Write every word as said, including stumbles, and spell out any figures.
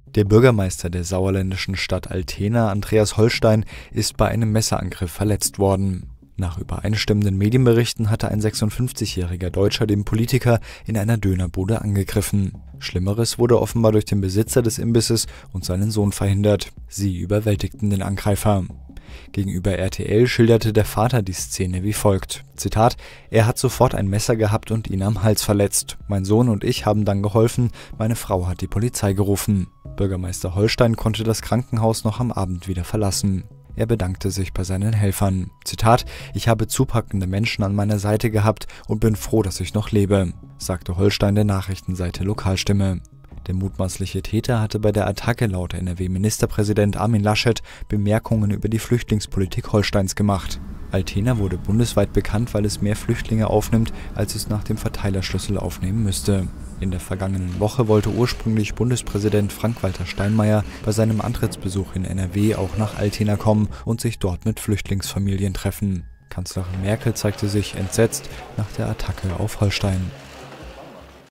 Der Bürgermeister der sauerländischen Stadt Altena, Andreas Holstein, ist bei einem Messerangriff verletzt worden. Nach übereinstimmenden Medienberichten hatte ein sechsundfünfzigjähriger Deutscher den Politiker in einer Dönerbude angegriffen. Schlimmeres wurde offenbar durch den Besitzer des Imbisses und seinen Sohn verhindert. Sie überwältigten den Angreifer. Gegenüber R T L schilderte der Vater die Szene wie folgt: Zitat: Er hat sofort ein Messer gehabt und ihn am Hals verletzt. Mein Sohn und ich haben dann geholfen, meine Frau hat die Polizei gerufen. Bürgermeister Holstein konnte das Krankenhaus noch am Abend wieder verlassen. Er bedankte sich bei seinen Helfern. Zitat: Ich habe zupackende Menschen an meiner Seite gehabt und bin froh, dass ich noch lebe, sagte Holstein der Nachrichtenseite Lokalstimme. Der mutmaßliche Täter hatte bei der Attacke laut N R W-Ministerpräsident Armin Laschet Bemerkungen über die Flüchtlingspolitik Holsteins gemacht. Altena wurde bundesweit bekannt, weil es mehr Flüchtlinge aufnimmt, als es nach dem Verteilerschlüssel aufnehmen müsste. In der vergangenen Woche wollte ursprünglich Bundespräsident Frank-Walter Steinmeier bei seinem Antrittsbesuch in N R W auch nach Altena kommen und sich dort mit Flüchtlingsfamilien treffen. Kanzlerin Merkel zeigte sich entsetzt nach der Attacke auf Holstein.